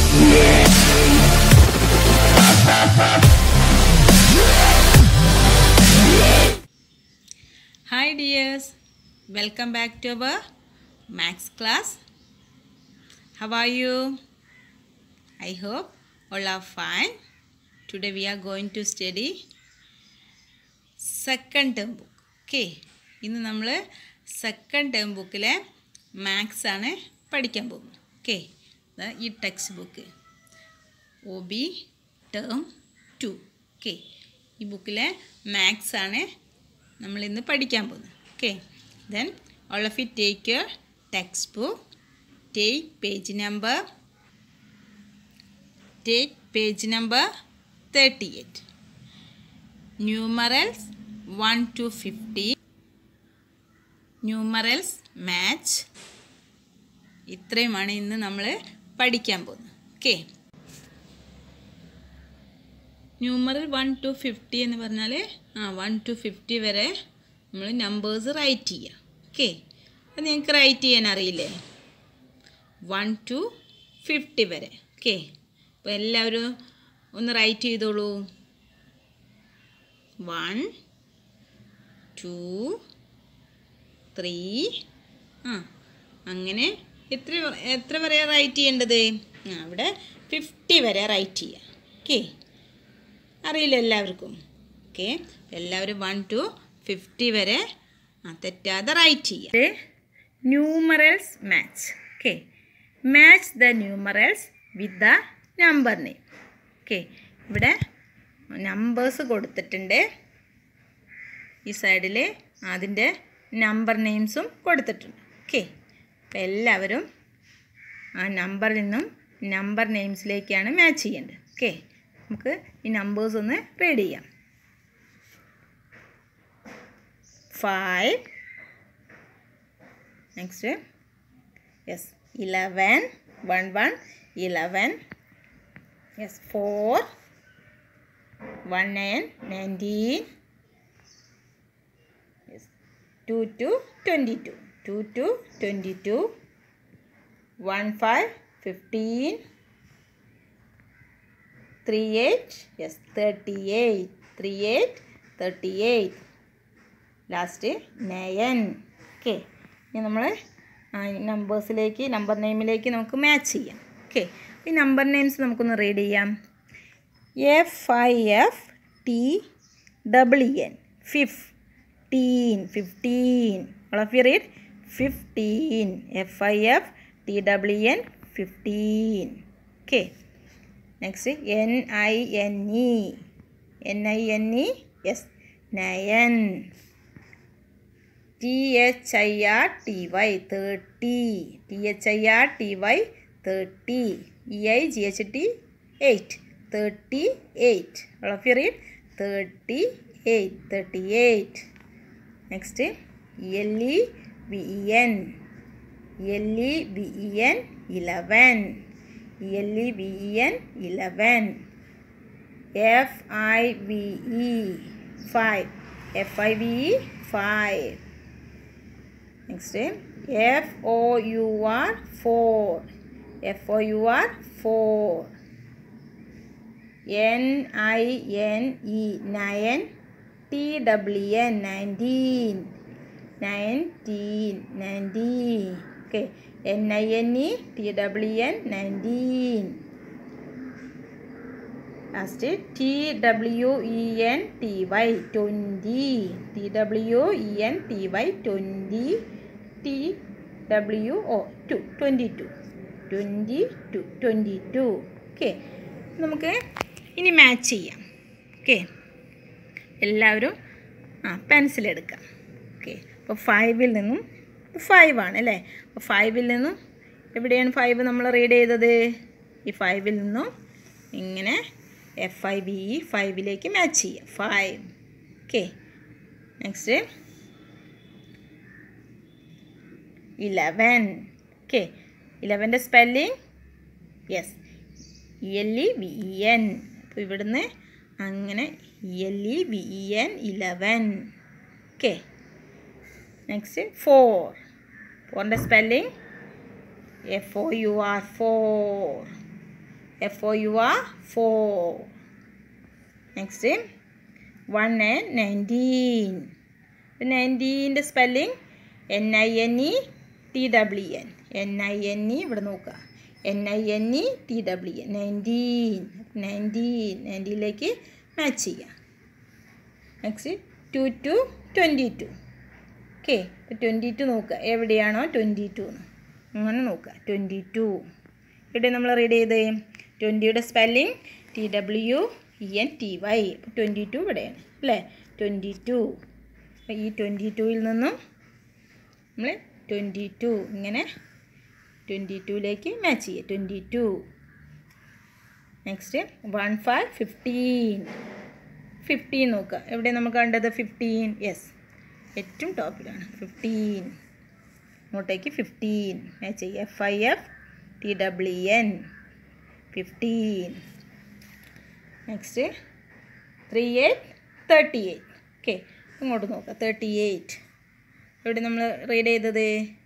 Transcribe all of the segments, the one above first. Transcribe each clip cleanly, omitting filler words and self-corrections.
Hi dears, welcome back to our maths class. How are you? I hope all are fine. Today we are going to study second term book. Okay, ഇന്ന് നമ്മൾ second term ബുക്കിലെ maths ആണ് പഠിക്കാൻ പോകുന്നത്. Okay, ഈ textbook OB term 2. Okay, ഈ ബുക്കിലെ maths ആണ് നമ്മൾ ഇന്ന് പഠിക്കാൻ പോകുന്നത്. Okay, then all of you take your textbook, take page number 38. Numerals 1 to 50. Numerals match. ഇത്രയുമാണ് ഇന്ന് നമ്മൾ പഠിക്കാൻ പോകുന്നത്. ഓക്കെ, ന്യൂമറൽ 1 to 50 എന്ന് പറഞ്ഞാൽ 1 to 50 വരെ നമ്മൾ നമ്പേഴ്സ് റൈറ്റ് ചെയ്യുക. ഓക്കെ, അത് നിങ്ങൾക്ക് റൈറ്റ് ചെയ്യാൻ അറിയില്ലേ? 1 to 50 വരെ. ഓക്കെ, അപ്പോൾ എല്ലാവരും ഒന്ന് റൈറ്റ് ചെയ്തോളൂ. 1 2 3 അങ്ങനെ എത്ര വരെ റൈറ്റ് ചെയ്യേണ്ടത്? അവിടെ 50 വരെ റൈറ്റ് ചെയ്യുക. ഓക്കെ, അറിയില്ല എല്ലാവർക്കും? ഓക്കെ, എല്ലാവരും 1 to 50 വരെ തെറ്റാതെ റൈറ്റ് ചെയ്യുക. Numerals match. Okay, match the numerals with the number name. Okay, ഇവിടെ നമ്പേഴ്സ് കൊടുത്തിട്ടുണ്ട്. ഈ സൈഡിൽ അതിൻ്റെ നമ്പർ നെയിംസും കൊടുത്തിട്ടുണ്ട്. ഓക്കെ, അപ്പോൾ എല്ലാവരും ആ നമ്പറിൽ നിന്നും നമ്പർ നെയിംസിലേക്കാണ് മാച്ച് ചെയ്യേണ്ടത്. ഓക്കെ, നമുക്ക് ഈ നമ്പേഴ്സ് ഒന്ന് റീഡ് ചെയ്യാം. 5, next 11, 1 11, 4 1 9 19, 2 to 22, 2 to 22, 1 5 15, 3 8 38, 3 8 38, last 9. Okay, ഇനി നമ്മൾ നമ്പേഴ്സിലേക്ക് നമ്പർ നെയിമിലേക്ക് നമുക്ക് മാച്ച് ചെയ്യാം. ഓക്കെ, ഈ നമ്പർ നെയിംസ് നമുക്കൊന്ന് റീഡ് ചെയ്യാം. FIFTWN 15, 15. All of you read 15. FIFTWN 15. Okay. Next, NINE. NINE, yes, 9. THIRTY 30. THIRTY 30. EIGHT 8. 38. All of you read 38. 38. Next, LEVEN. LEVEN 11. LEVEN 11. FIVE 5. FIVE 5. Next, FOUR 4. FOUR 4. NINE 9. TWN 19. 19. 19. Okay, NINE TWN 19. Last, TWENTY 20. TWENTY 20. TWO 22. 22. Okay, നമുക്ക് ഇനി match ചെയ്യാം. Okay, എല്ലാവരും pencil എടുക്കാം. Okay, അപ്പോൾ 5ൽ നിന്നും 5 ആണ് അല്ലേ? അപ്പോൾ 5ൽ നിന്നും എവിടെയാണ് 5 നമ്മൾ റീഡ് ചെയ്തത്? ഈ 5ൽ നിന്നും ഇങ്ങനെ FIVE 5ലേക്ക് മാച്ച് ചെയ്യാം. 5. Okay, next 11. ഓക്കെ, 11ൻ്റെ സ്പെല്ലിങ് യെസ് LEVEN. അപ്പോൾ ഇവിടുന്ന് അങ്ങനെ LEVEN 11. Okay, next 4. 4ൻ്റെ spelling FOUR 4. FOUR 4. Next 1 and 19. 19ൻ്റെ സ്പെല്ലിംഗ് NINETWN. NINE ഇവിടെ നോക്കുക, NINETWN 19ലേക്ക് മാച്ച് ചെയ്യാം. Next 2 to 22. ഓക്കെ, ഇപ്പോൾ 22 നോക്കുക, എവിടെയാണോ 22 എന്ന് അങ്ങനെ നോക്കുക. 22 ഇവിടെ നമ്മൾ റീഡ് ചെയ്ത് 20യുടെ സ്പെല്ലിംഗ് TWENTY. അപ്പോൾ 22 ഇവിടെയാണ് അല്ലേ, 22. അപ്പോൾ ഈ 22ൽ നിന്നും നമ്മൾ 22 ഇങ്ങനെ 22ലേക്ക് മാച്ച് ചെയ്യുക. 22. നെക്സ്റ്റ് 1 5 15. 15 നോക്കുക, എവിടെ നമുക്ക് കണ്ടത് 15? യെസ്, ഏറ്റവും ടോപ്പിലാണ് 15. ഇങ്ങോട്ടേക്ക് 15 മാച്ച് ചെയ്യുക. FIFTWN 15. നെക്സ്റ്റ് 38 38. ഓക്കെ, ഇങ്ങോട്ട് നോക്കുക 38. എവിടെ നമ്മൾ റീഡ് ചെയ്തത്?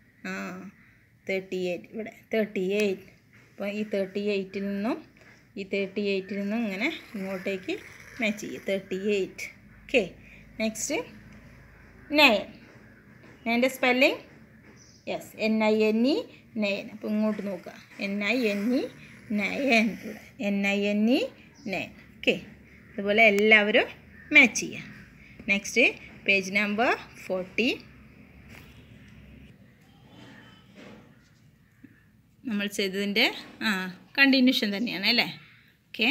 38 ഇവിടെ 38. അപ്പോൾ ഈ 38ൽ നിന്നും ഇങ്ങനെ ഇങ്ങോട്ടേക്ക് മാച്ച് ചെയ്യുക. 38. Okay, next 9. 9ൻ്റെ സ്പെല്ലിംഗ് യെസ് NINE 9. അപ്പോൾ ഇങ്ങോട്ട് നോക്കുക, NINE 9 ഇവിടെ NINE 9. ഓക്കെ, അതുപോലെ എല്ലാവരും മാച്ച് ചെയ്യുക. Next page number 40. നമ്മൾ ചെയ്തതിൻ്റെ കണ്ടിന്യൂഷൻ തന്നെയാണ് അല്ലേ. Okay,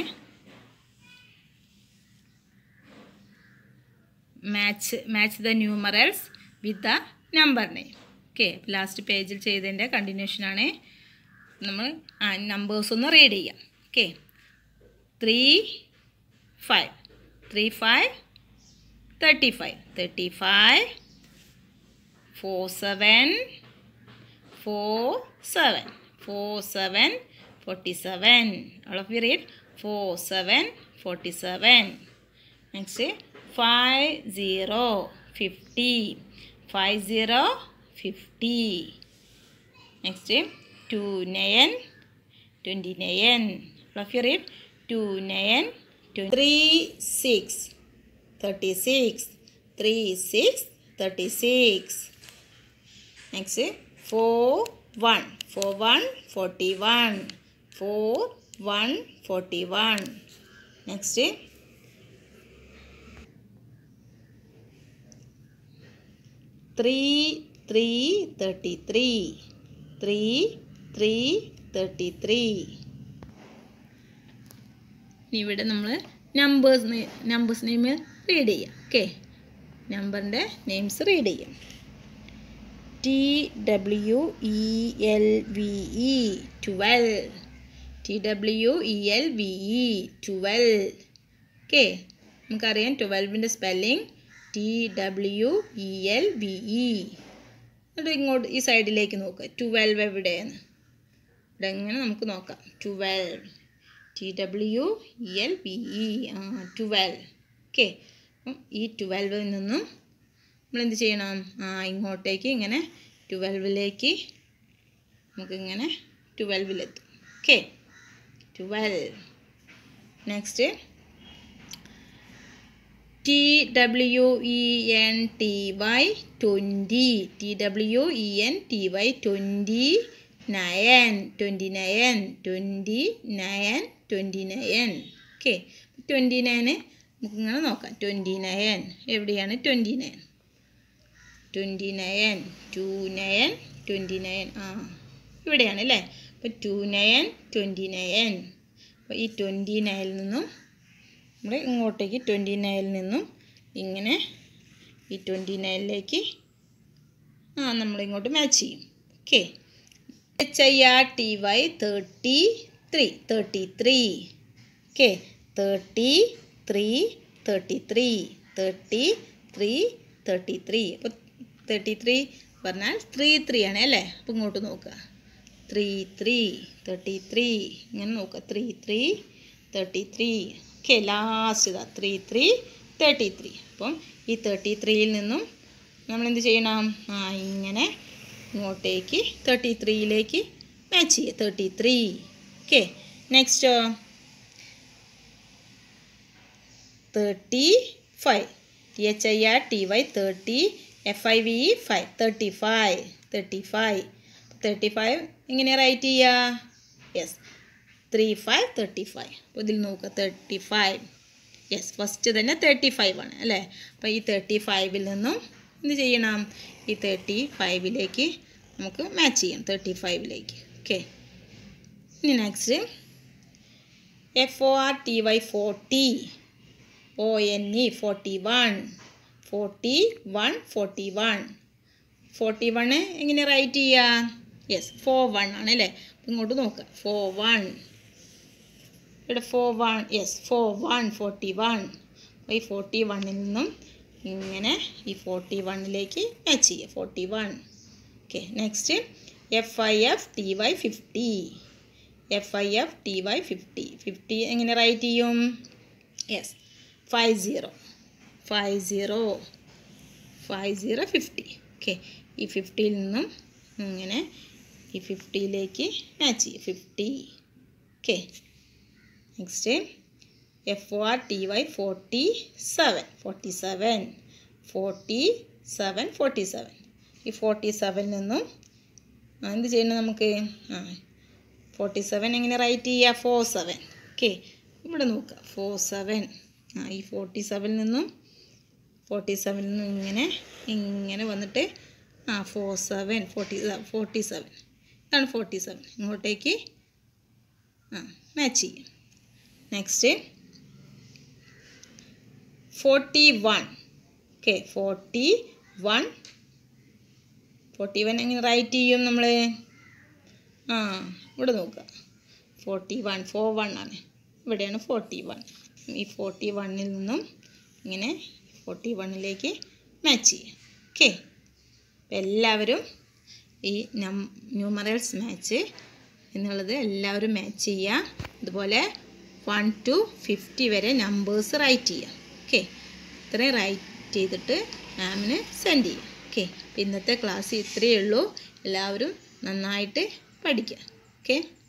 match the numerals with the number name. Okay, last പേജിൽ ചെയ്തതിൻ്റെ കണ്ടിന്യൂഷനാണ്. നമ്മൾ നമ്പേഴ്സ് ഒന്ന് റീഡ് ചെയ്യാം. Okay, 3 5 3 5 35 35 4 7 4 7 4 7 47. All of you read 4 7 47. Next 5 0 50 5 0 50. Next 2 9 29. All of you read 2 9 3 6 36 3 6 36. Next 4 1 4 1 41 4 1 41. Next 3 3 33 3 3 33. ഇവിടെ നമ്മൾ നമ്പേഴ്സ് നെയിം റീഡ് ചെയ്യാം. ഓക്കെ, നമ്പറിൻ്റെ നെയിംസ് റീഡ് ചെയ്യാം. TWELVE 12. TWELVE 12. ഓക്കെ, നമുക്കറിയാം 12ൻ്റെ സ്പെല്ലിംഗ് TWELVE. എന്നിട്ട് ഇങ്ങോട്ട് ഈ സൈഡിലേക്ക് നോക്കുക, 12 എവിടെയാണ്? ഇവിടെ എങ്ങനെ നമുക്ക് നോക്കാം. 12 TWELVE 12. ഓക്കെ, ഈ 12ൽ നിന്നും നമ്മളെന്ത് ചെയ്യണം? ഇങ്ങോട്ടേക്ക് ഇങ്ങനെ 12ലേക്ക് നമുക്കിങ്ങനെ 12ലെത്തും. Okay, 12. Next TWENTY 20. TWENTY 29. 29. Okay, 29 നമുക്കിങ്ങനെ നോക്കാം. 29 എവിടെയാണ്? 29 29 ഇവിടെയാണ് അല്ലേ. അപ്പോൾ 29 29. അപ്പോൾ ഈ 29ൽ നിന്നും നമ്മൾ ഇങ്ങോട്ടേക്ക് 29ൽ നിന്നും ഇങ്ങനെ ഈ 29ലേക്ക് നമ്മളിങ്ങോട്ട് മാച്ച് ചെയ്യും. Okay, HIRTY 33. ഓക്കെ, 33. അപ്പോൾ 33 പറഞ്ഞാൽ 3 ആണ് അല്ലേ. അപ്പോൾ ഇങ്ങോട്ട് നോക്കുക, 33 ഇങ്ങനെ നോക്കുക. 33. ഓക്കെ, ലാസ്റ്റ് ഇതാ 33. അപ്പം ഈ 33ൽ നിന്നും നമ്മളെന്ത് ചെയ്യണം? ഇങ്ങനെ ഇങ്ങോട്ടേക്ക് 33ലേക്ക് മാച്ച് ചെയ്യുക. 33. ഓക്കെ, നെക്സ്റ്റോ 35 THIRTY 30 FIVE 5 35 എങ്ങനെ റൈറ്റ് ചെയ്യുക? യെസ് 35 35. അപ്പോൾ ഇതിൽ നോക്കുക 35. യെസ് ഫസ്റ്റ് തന്നെ 35 ആണ് അല്ലേ? അപ്പോൾ ഈ 35ൽ നിന്നും എന്ത് ചെയ്യണം? ഈ 35ലേക്ക് നമുക്ക് മാച്ച് ചെയ്യാം 35ലേക്ക്. ഓക്കെ, ഇനി നെക്സ്റ്റ് FORTY 40 ONE 41 എങ്ങനെ റൈറ്റ് ചെയ്യുക? യെസ് 41 ആണ് അല്ലേ? ഇങ്ങോട്ട് നോക്കുക 41 ഇവിടെ 41 യെസ് 41 ഈ 41ൽ നിന്നും ഇങ്ങനെ ഈ 41ലേക്ക് മാച്ച് ചെയ്യുക 41. ഓക്കെ, നെക്സ്റ്റ് FIFTY 50 എങ്ങനെ റൈറ്റ് ചെയ്യും? യെസ് 50 50. ഓക്കെ, ഈ 50ൽ നിന്നും ഇങ്ങനെ ഈ 50ലേക്ക് മാച്ച് ചെയ്യും 50. ഓക്കെ, നെക്സ്റ്റ് FORTY 47 ഈ 47ൽ നിന്നും എന്ത് ചെയ്യണം നമുക്ക്? 47 എങ്ങനെ റൈറ്റ് ചെയ്യുക? 47. ഓക്കെ, ഇവിടെ നോക്കുക 47 ഈ 47ൽ നിന്നും ഇങ്ങനെ വന്നിട്ട് 47 ഇതാണ് 47 ഇങ്ങോട്ടേക്ക് മാച്ച് ചെയ്യും. നെക്സ്റ്റ് 41. ഓക്കെ, 41 എങ്ങനെ റൈറ്റ് ചെയ്യും നമ്മൾ? ഇവിടെ നോക്കുക 41 ആണ്, ഇവിടെയാണ് 41. ഈ 41ൽ നിന്നും ഇങ്ങനെ 41ലേക്ക് മാച്ച് ചെയ്യുക. ഓക്കെ, എല്ലാവരും ഈ ന്യൂമറൽസ് മാച്ച് എന്നുള്ളത് എല്ലാവരും മാച്ച് ചെയ്യുക. അതുപോലെ 1 to 50 വരെ നമ്പേഴ്സ് റൈറ്റ് ചെയ്യുക. ഓക്കെ, ഇത്രയും റൈറ്റ് ചെയ്തിട്ട് മാമിന് സെൻഡ് ചെയ്യുക. ഓക്കെ, ഇന്നത്തെ ക്ലാസ് ഇത്രയേ ഉള്ളൂ. എല്ലാവരും നന്നായിട്ട് പഠിക്കുക. ഓക്കെ.